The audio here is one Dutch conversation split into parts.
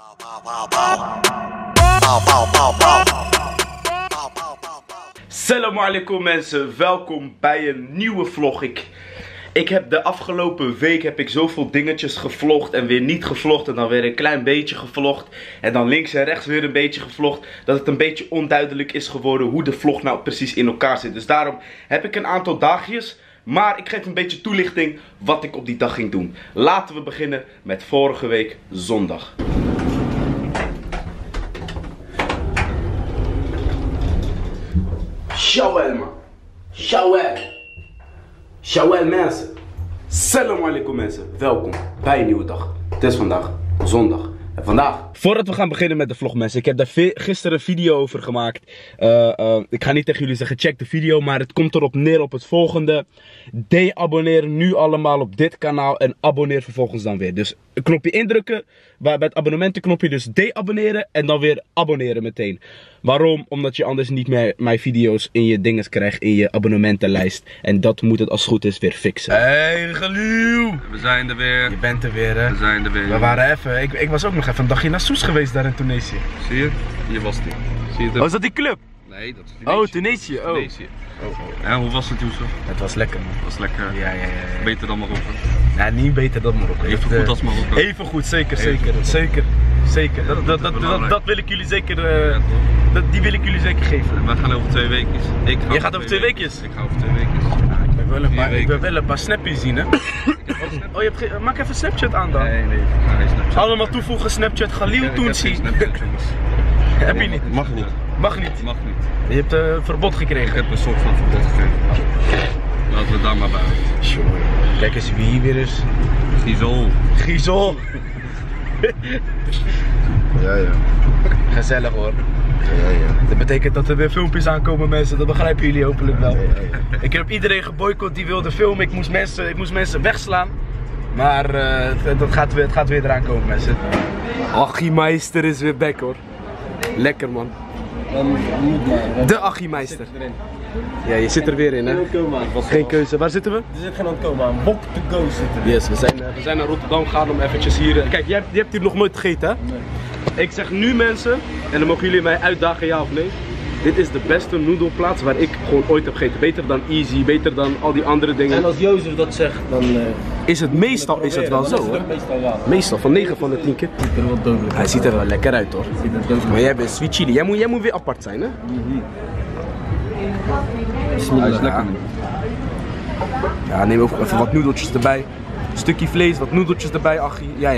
Assalamu alaikum mensen, welkom bij een nieuwe vlog. Ik heb de afgelopen week zoveel dingetjes gevlogd en weer niet gevlogd en dan weer een klein beetje gevlogd en dan links en rechts weer een beetje gevlogd, dat het een beetje onduidelijk is geworden hoe de vlog nou precies in elkaar zit. Dus daarom heb ik een aantal dagjes, maar ik geef een beetje toelichting wat ik op die dag ging doen. Laten we beginnen met vorige week zondag. Shawel man, Shawel mensen. Assalamu alaikum mensen, welkom bij een nieuwe dag. Het is vandaag zondag. En vandaag, voordat we gaan beginnen met de vlog mensen, ik heb daar gisteren een video over gemaakt. Ik ga niet tegen jullie zeggen check de video, maar het komt erop neer op het volgende. De-abonneer nu allemaal op dit kanaal en abonneer vervolgens dan weer. Dus een knopje indrukken, bij het abonnementenknopje dus de-abonneren en dan weer abonneren meteen. Waarom? Omdat je anders niet meer mijn video's in je dinges krijgt, in je abonnementenlijst. En dat moet het als het goed is weer fixen. Hey Galil! We zijn er weer. Je bent er weer hè? We zijn er weer. We waren even, ik was ook nog even een dagje naar Soes geweest daar in Tunesië. Zie je? Hier was die. Zie je het? Oh, is dat die club? Nee, dat is Tunesië. Oh, Tunesië. Oh. Tunesië. En hoe was het Yusuf? Het was lekker man. Het was lekker. Ja. Beter dan Marokko. Ja, niet beter dan Marokko. Even goed als Marokko. Even goed, zeker. Dat wil ik jullie zeker, die wil ik jullie zeker geven. Wij gaan over 2 weken. Je gaat over 2 weekjes? Ik ga over 2 weken. Ik wil wel een paar snapjes zien hè. Oh, maak even Snapchat aan dan. Nee, ik ga geen Snapchat. Allemaal toevoegen Snapchat Galil Toensi. Heb je niet? Mag niet. Mag niet? Mag niet. Je hebt een verbod gekregen. Ik heb een soort van verbod gekregen. Laten we het daar maar bij. Kijk eens wie hier weer is. Giesel. Ja. Gezellig hoor. Ja. Dat betekent dat er weer filmpjes aankomen mensen, dat begrijpen jullie hopelijk wel. Ja. Ik heb iedereen geboycott die wilde filmen, ik moest mensen wegslaan. Maar het gaat weer eraan komen mensen. Achimeister is weer back hoor. Lekker man. De Achimeister. Ja, je zit er weer in hè. Geen keuze. Waar zitten we? Er zit geen ontkomen aan. Wok to go zitten we. Yes, we zijn naar Rotterdam gegaan om eventjes hier... Kijk, je hebt hier nog nooit gegeten hè? Nee. Ik zeg nu mensen, en dan mogen jullie mij uitdagen ja of nee. Dit is de beste noedelplaats waar ik gewoon ooit heb gegeten. Beter dan Easy, beter dan al die andere dingen. En als Jozef dat zegt, dan... is het meestal wel zo hoor. Meestal, van 9 van de 10 keer. Hij ziet er wel lekker uit hoor. Maar jij bent sweet chili, jij moet weer apart zijn hè? Hij is lekker. Ja, neem ook even wat noedeltjes erbij. Een stukje vlees, wat noedeltjes erbij, Achie. Ja.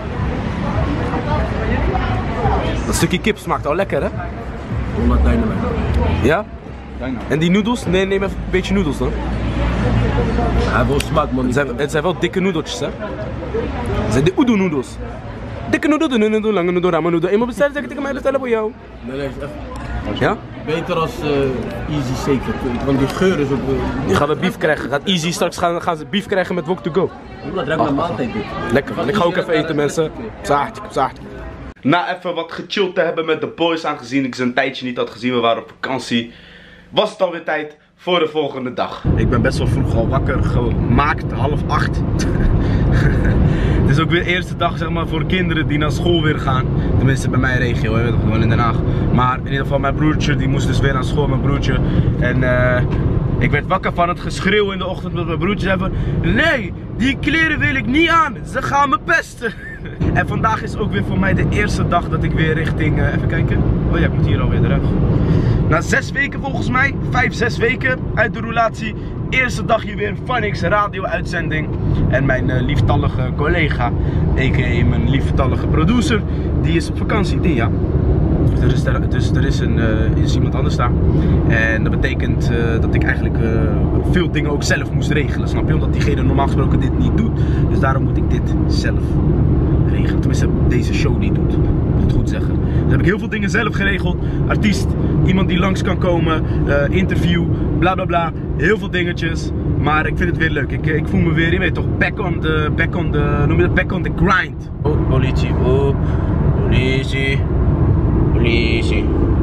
Dat stukje kip smaakt al lekker hè? 100 dynamite. Ja? En die noedels? Nee, neem even een beetje noedels dan. Hij wil smaak man. Het zijn wel dikke noedeltjes hè? Het zijn de Udo noedels. Dikke noedel, lange noedel, ramen noedel. Eenmaal bestellen, zeg ik tegen mij bestellen voor jou. Nee, even. Ja? Beter als Easy zeker, want die geur is ook... Die gaan we beef krijgen. Gaat Easy straks gaan ze beef krijgen met Wok to go. Dat ruikt naar maaltijd dit. Lekker man, ik ga ook even eten mensen. Zacht. Na even wat gechilled te hebben met de boys, aangezien ik ze een tijdje niet had gezien, we waren op vakantie, was het alweer tijd voor de volgende dag. Ik ben best wel vroeg al wakker gemaakt, 7:30. Het is ook weer de eerste dag zeg maar voor kinderen die naar school weer gaan. Tenminste bij mijn regio, hè, gewoon in Den Haag. Maar in ieder geval mijn broertje, die moest dus weer naar school, mijn broertje. En ik werd wakker van het geschreeuw in de ochtend met mijn broertje zei van... Nee, die kleren wil ik niet aan, ze gaan me pesten. En vandaag is ook weer voor mij de eerste dag dat ik weer richting... even kijken. Oh ja, ik moet hier alweer eruit. Na 6 weken volgens mij, 5-6 weken uit de relatie. Eerste dagje weer Phonix radio uitzending. En mijn lieftallige collega, a.k.a. mijn lieftallige producer, die is op vakantie, Dia. Dus er is iemand anders daar. En dat betekent dat ik eigenlijk veel dingen ook zelf moest regelen, snap je? Omdat diegene normaal gesproken dit niet doet. Dus daarom moet ik dit zelf regelen. Tenminste, deze show niet doet. Ik moet het goed zeggen. Dus heb ik heel veel dingen zelf geregeld. Artiest, iemand die langs kan komen, interview, bla bla bla. Heel veel dingetjes. Maar ik vind het weer leuk. Ik voel me weer, je weet toch, back on the grind. Oh, politie. Oh, politie. Politie.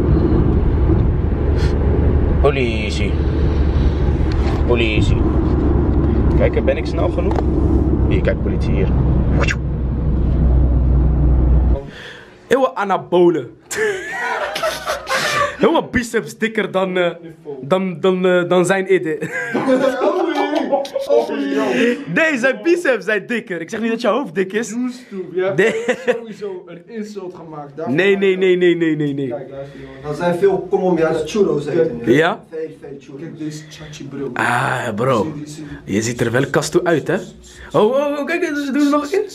Politie. Politie. Kijk, ben ik snel genoeg? Hier, kijk, politie hier. Eeuwen anabolen. Heel biceps dikker dan zijn idee. Nee, zijn biceps zijn dikker. Ik zeg niet dat je hoofd dik is. YouTube, je hebt sowieso een insult gemaakt. Nee. Kijk, luister jongen. Er zijn veel Colombiaanse churros eten. Ja? Veel churros. Kijk deze chachi bril. Ah, bro. Je ziet er wel kast toe uit, hè? Oh, kijk, dus doen we nog een keer.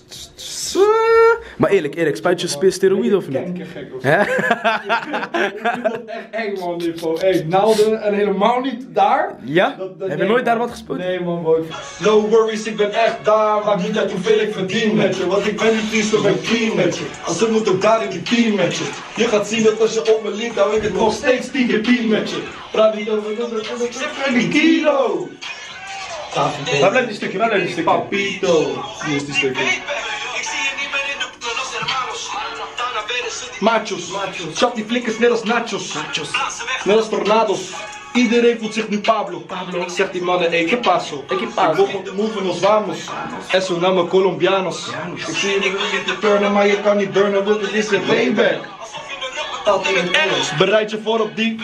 Maar eerlijk, spuit je steroïden of niet? Kankergek of zo. Ik vind dat echt eng man, niveau. Hey, naalden en helemaal niet daar. Ja? Heb je nooit daar wat gespoten? Nee man, boy. No worries, ik ben echt daar. Maakt niet uit hoeveel ik verdien met je. Want ik ben niet triest, ik ben clean met je. Als het moet ook daar in de team met je. Je gaat zien dat als je op me liet, hou ik het nog steeds 10 keer 10 met je. Praat niet over die kilo. Waar blijft die stukje? Papito. Hier is die stukje. Machos, chat die flikkers net als nachos. Net als tornado's. Iedereen voelt zich nu Pablo. Zegt die mannen, hey, que paso? Ik wil moven als vamos. Eso name Colombianos. Ik zie je niet turnen, maar je kan niet burnen, want het is een payback. Altijd in het Engels. Bereid je voor op die...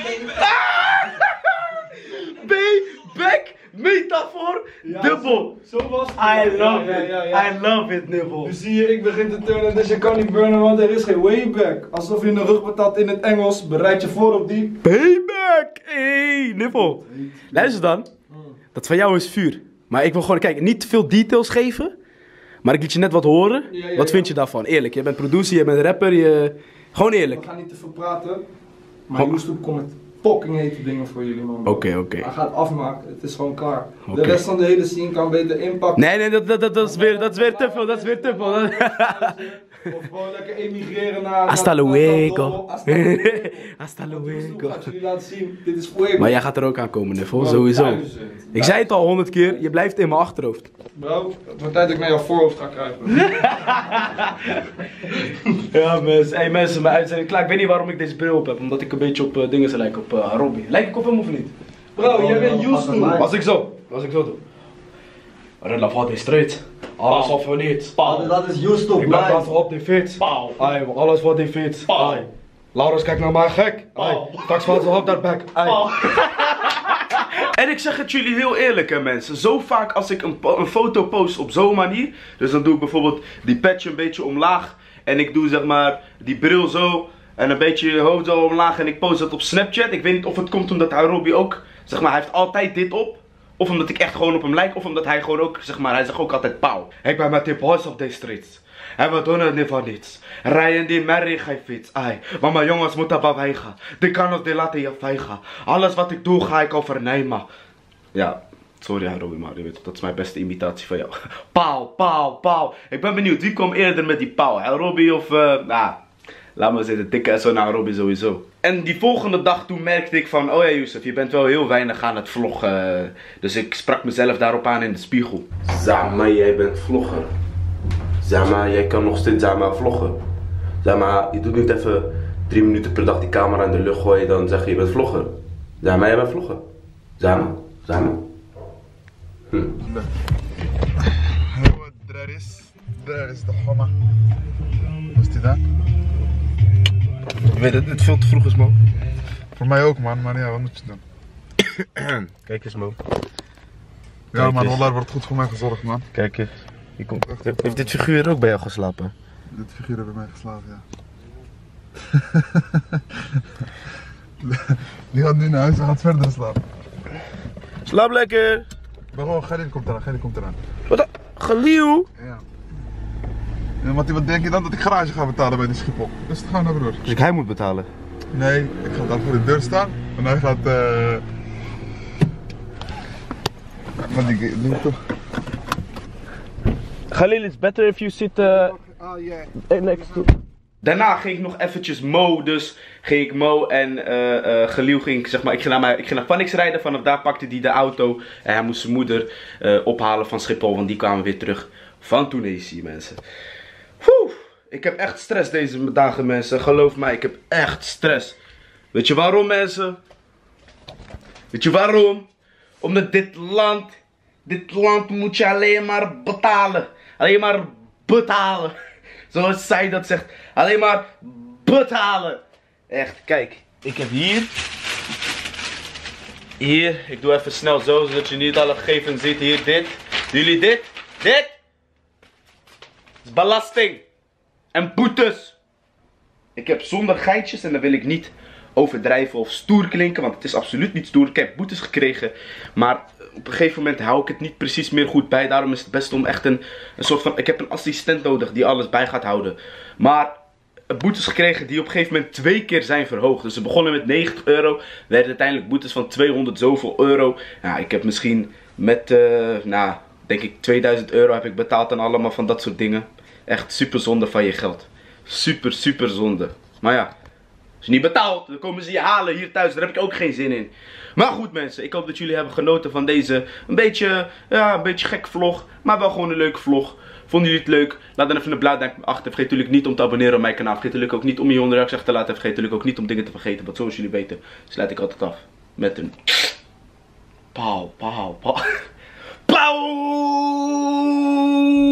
Payback metafoor dubbel. Zo was het. I love it, nibbel. Nu zie je, ik begin te turnen, dus je kan niet burnen, want er is geen wayback. Alsof je in de rug betaalt in het Engels, bereid je voor op die... Payback! Hey, nibbel. Luister dan. Dat van jou is vuur. Maar ik wil gewoon, kijk, niet te veel details geven. Maar ik liet je net wat horen. Wat vind je daarvan? Eerlijk, je bent producer, je bent rapper, Gewoon eerlijk. We gaan niet te veel praten, maar YouTube komt met fucking hete dingen voor jullie man. Oké. Hij gaat afmaken, het is gewoon klaar. Oké. De rest van de hele scene kan beter inpakken. Nee, dat is weer te veel, Of gewoon lekker emigreren naar... Hasta luego. Hasta luego. Ga ik jullie laten zien, dit is fuego. Maar jij gaat er ook aan komen, Niffel, sowieso. Ik zei het al 100 keer, je blijft in mijn achterhoofd. Bro, het wordt tijd dat ik naar jouw voorhoofd ga kruipen. Ja mensen, hey mensen, mijn uitzending klaar. Ik weet niet waarom ik deze bril op heb, omdat ik een beetje op dingen zou lijken, op Robbie. Lijk ik op hem of niet? Bro, jij bent used to. Was ik zo doe. Rella van die street. Alles wat we niet. Dat is used to. Ik ben dat op die fiets. Alles voor die fiets. Laurens kijkt naar mij gek. Straks valt ze op dat bek. En ik zeg het jullie heel eerlijk hè mensen. Zo vaak als ik een foto post op zo'n manier. Dus dan doe ik bijvoorbeeld die patch een beetje omlaag. En ik doe zeg maar die bril zo. En een beetje je hoofd zo omlaag. En ik post dat op Snapchat. Ik weet niet of het komt omdat Robbie ook, zeg maar, hij heeft altijd dit op. Of omdat ik echt gewoon op hem lijk. Of omdat hij gewoon ook, zeg maar, hij zegt ook altijd pauw. Ik ben met die boys op deze streets. En we doen het niet van niets. Rijden die merrie geen fiets. Ai. Maar mijn jongens moeten bewegen. Die kan ons die laten je vijgen. Alles wat ik doe ga ik overnemen. Ja, sorry Robbie, maar je weet, dat is mijn beste imitatie van jou. Pauw. Ik ben benieuwd, wie kwam eerder met die pauw? Robbie of, laat maar zitten, dikke SO naar Robbie sowieso. En die volgende dag toen merkte ik van, oh ja Yusuf, je bent wel heel weinig aan het vloggen. Dus ik sprak mezelf daarop aan in de spiegel. Zeg maar, jij bent vlogger. Zeg maar, jij kan nog steeds vloggen. Zeg maar, je doet niet even 3 minuten per dag die camera in de lucht gooien, dan zeg je bent vlogger. Zeg maar, jij bent vlogger. Zeg maar. Daar is de Honna. Wat is die daar? Ik weet dat het veel te vroeg is, man. Voor mij ook, man, maar ja, wat moet je doen? Kijk eens, man. Ja, man, Wallah, wordt goed voor mij gezorgd, man. Kijk eens. Heeft dit figuur ook bij jou geslapen? Dit figuur heeft bij mij geslapen, ja. Die gaat nu naar huis en gaat verder slapen. Slaap lekker! Bro, Khalil komt eraan. Wat dan? Khalil? Ja. Ja, wat denk je dan dat ik garage ga betalen bij die Schiphol? Dus gaan naar broer. Dus hij moet betalen? Nee, ik ga daar voor de deur staan en hij gaat wat denk toch? Khalil, it's better if you sit next to... Daarna ging ik nog eventjes dus ging ik en Khalil ging, zeg maar, ik ging naar Phoenix rijden. Vanaf daar pakte hij de auto en hij moest zijn moeder ophalen van Schiphol, want die kwamen weer terug van Tunesië, mensen. Ik heb echt stress deze dagen, mensen. Geloof mij, ik heb echt stress. Weet je waarom, mensen? Weet je waarom? Omdat dit land moet je alleen maar betalen. Alleen maar betalen. Zoals zij dat zegt. Alleen maar betalen. Echt, kijk. Ik heb hier. Hier, ik doe even snel zo, zodat je niet alle gegevens ziet. Hier, dit. Jullie dit? Dit is belasting. En boetes. Ik heb zonder geintjes en dan wil ik niet overdrijven of stoer klinken, want het is absoluut niet stoer. Ik heb boetes gekregen, maar op een gegeven moment hou ik het niet precies meer goed bij. Daarom is het best om echt een soort van... Ik heb een assistent nodig die alles bij gaat houden. Maar boetes gekregen die op een gegeven moment 2 keer zijn verhoogd. Dus ze begonnen met 90 euro, werden uiteindelijk boetes van 200 zoveel euro. Nou, ik heb misschien met, denk ik 2000 euro heb ik betaald en allemaal van dat soort dingen. Echt super zonde van je geld. Super, super zonde. Maar ja, als je niet betaalt, dan komen ze je halen hier thuis. Daar heb ik ook geen zin in. Maar goed mensen, ik hoop dat jullie hebben genoten van deze een beetje gek vlog. Maar wel gewoon een leuke vlog. Vonden jullie het leuk? Laat dan even een blauw duimpje achter. Vergeet natuurlijk niet om te abonneren op mijn kanaal. Vergeet natuurlijk ook niet om je onder reactie achter te laten. Vergeet natuurlijk ook niet om dingen te vergeten. Want zoals jullie weten, sluit ik altijd af met een pauw.